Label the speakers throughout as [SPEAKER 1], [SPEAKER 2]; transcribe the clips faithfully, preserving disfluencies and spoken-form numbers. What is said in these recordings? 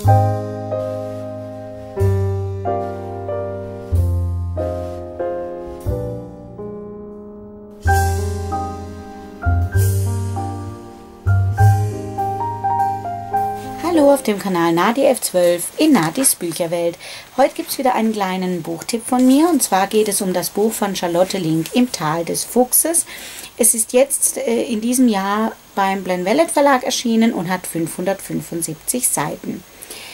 [SPEAKER 1] Hallo auf dem Kanal Nadi F zwölf in Nadis Bücherwelt. Heute gibt es wieder einen kleinen Buchtipp von mir, und zwar geht es um das Buch von Charlotte Link, Im Tal des Fuchses. Es ist jetzt äh, in diesem Jahr beim Blenvelet Verlag erschienen und hat fünfhundertfünfundsiebzig Seiten.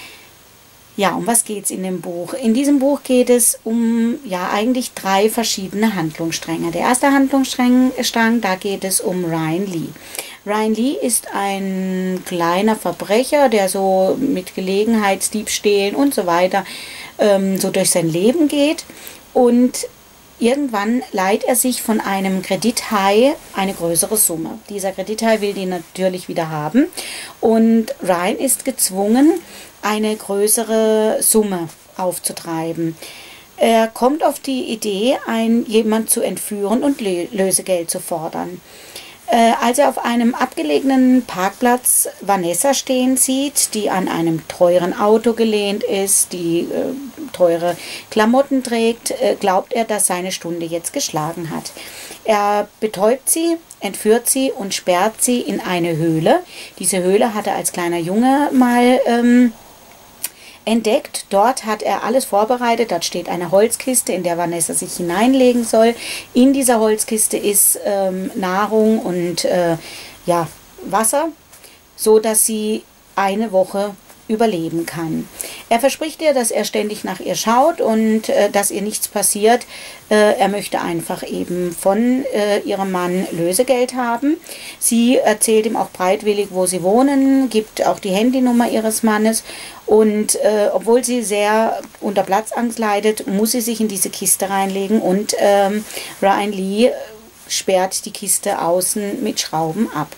[SPEAKER 1] Ja, um was geht es in dem Buch? In diesem Buch geht es um ja eigentlich drei verschiedene Handlungsstränge. Der erste Handlungsstrang, da geht es um Ryan Lee. Ryan Lee ist ein kleiner Verbrecher, der so mit Gelegenheitsdiebstählen und so weiter ähm, so durch sein Leben geht, und irgendwann leiht er sich von einem Kredithai eine größere Summe. Dieser Kredithai will die natürlich wieder haben, und Ryan ist gezwungen, eine größere Summe aufzutreiben. Er kommt auf die Idee, einen, jemand zu entführen und Lösegeld zu fordern. Äh, als er auf einem abgelegenen Parkplatz Vanessa stehen sieht, die an einem teuren Auto gelehnt ist, die äh, teure Klamotten trägt, äh, glaubt er, dass seine Stunde jetzt geschlagen hat. Er betäubt sie, entführt sie und sperrt sie in eine Höhle. Diese Höhle hat er als kleiner Junge mal ähm, entdeckt. Dort hat er alles vorbereitet. Dort steht eine Holzkiste, in der Vanessa sich hineinlegen soll. In dieser Holzkiste ist ähm, Nahrung und äh, ja, Wasser, so dass sie eine Woche überleben kann. Er verspricht ihr, dass er ständig nach ihr schaut und äh, dass ihr nichts passiert. Äh, er möchte einfach eben von äh, ihrem Mann Lösegeld haben. Sie erzählt ihm auch bereitwillig, wo sie wohnen, gibt auch die Handynummer ihres Mannes, und äh, obwohl sie sehr unter Platzangst leidet, muss sie sich in diese Kiste reinlegen, und ähm, Ryan Lee sperrt die Kiste außen mit Schrauben ab.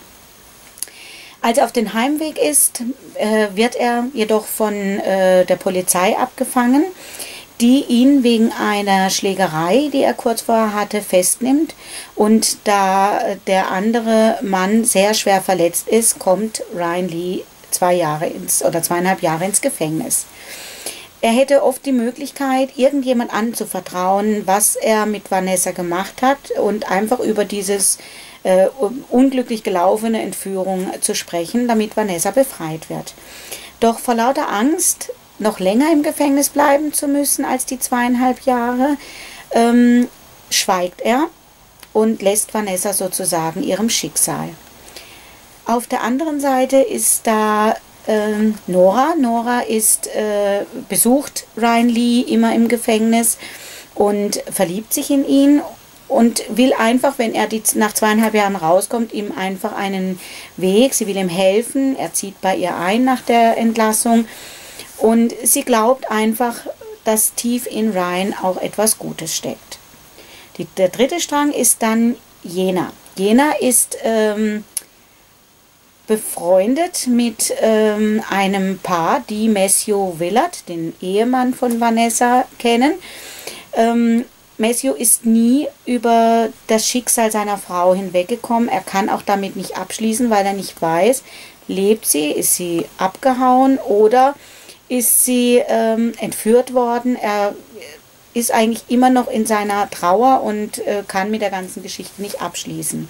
[SPEAKER 1] Als er auf den Heimweg ist, äh, wird er jedoch von äh, der Polizei abgefangen, die ihn wegen einer Schlägerei, die er kurz vorher hatte, festnimmt. Und da der andere Mann sehr schwer verletzt ist, kommt Ryan Lee zwei Jahre ins oder zweieinhalb Jahre ins Gefängnis. Er hätte oft die Möglichkeit, irgendjemand anzuvertrauen, was er mit Vanessa gemacht hat, und einfach über dieses äh, unglücklich gelaufene Entführung zu sprechen, damit Vanessa befreit wird. Doch vor lauter Angst, noch länger im Gefängnis bleiben zu müssen als die zweieinhalb Jahre, ähm, schweigt er und lässt Vanessa sozusagen ihrem Schicksal. Auf der anderen Seite ist da ähm, Nora. Nora ist, äh, besucht Ryan Lee immer im Gefängnis und verliebt sich in ihn und will einfach, wenn er die, nach zweieinhalb Jahren rauskommt, ihm einfach einen Weg, sie will ihm helfen, er zieht bei ihr ein nach der Entlassung, und sie glaubt einfach, dass tief in Ryan auch etwas Gutes steckt. Die, der dritte Strang ist dann Jena. Jena ist ähm, befreundet mit ähm, einem Paar, die Matthew Willard, den Ehemann von Vanessa, kennen. Ähm, Matthew ist nie über das Schicksal seiner Frau hinweggekommen. Er kann auch damit nicht abschließen, weil er nicht weiß, lebt sie, ist sie abgehauen oder ist sie ähm, entführt worden. Er ist eigentlich immer noch in seiner Trauer und äh, kann mit der ganzen Geschichte nicht abschließen.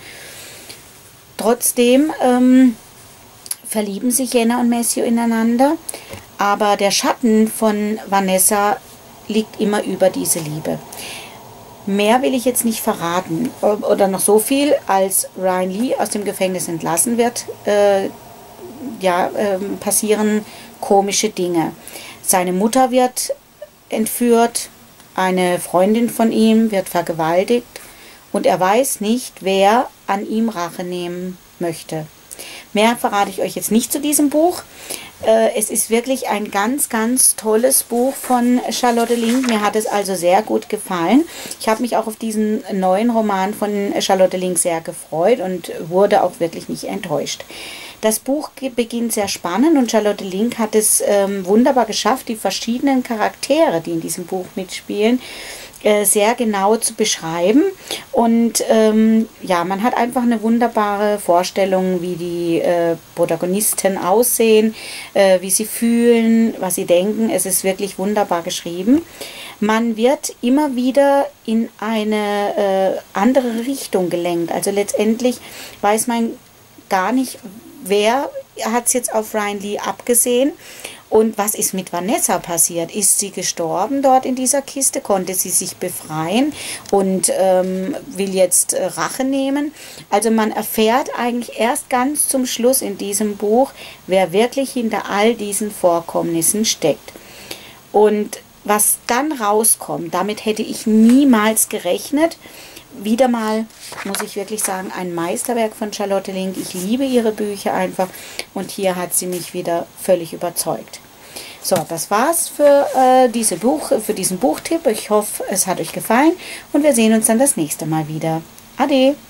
[SPEAKER 1] Trotzdem ähm, verlieben sich Jena und Matthew ineinander, aber der Schatten von Vanessa liegt immer über diese Liebe. Mehr will ich jetzt nicht verraten, oder noch so viel, als Ryan Lee aus dem Gefängnis entlassen wird, äh, ja, äh, passieren komische Dinge. Seine Mutter wird entführt, eine Freundin von ihm wird vergewaltigt, und er weiß nicht, wer an ihm Rache nehmen möchte. Mehr verrate ich euch jetzt nicht zu diesem Buch. Äh, es ist wirklich ein ganz, ganz tolles Buch von Charlotte Link. Mir hat es also sehr gut gefallen. Ich habe mich auch auf diesen neuen Roman von Charlotte Link sehr gefreut und wurde auch wirklich nicht enttäuscht. Das Buch beginnt sehr spannend, und Charlotte Link hat es ähm, wunderbar geschafft, die verschiedenen Charaktere, die in diesem Buch mitspielen, äh, sehr genau zu beschreiben. Und ähm, ja, man hat einfach eine wunderbare Vorstellung, wie die äh, Protagonisten aussehen, äh, wie sie fühlen, was sie denken. Es ist wirklich wunderbar geschrieben. Man wird immer wieder in eine äh, andere Richtung gelenkt. Also letztendlich weiß man gar nicht, wer hat es jetzt auf Ryan Lee abgesehen und was ist mit Vanessa passiert. Ist sie gestorben dort in dieser Kiste? Konnte sie sich befreien und ähm, will jetzt äh, Rache nehmen? Also man erfährt eigentlich erst ganz zum Schluss in diesem Buch, wer wirklich hinter all diesen Vorkommnissen steckt. Und was dann rauskommt, damit hätte ich niemals gerechnet. Wieder mal, muss ich wirklich sagen, ein Meisterwerk von Charlotte Link. Ich liebe ihre Bücher einfach und hier hat sie mich wieder völlig überzeugt. So, das war's für, äh, diese Buch, für diesen Buchtipp. Ich hoffe, es hat euch gefallen und wir sehen uns dann das nächste Mal wieder. Ade!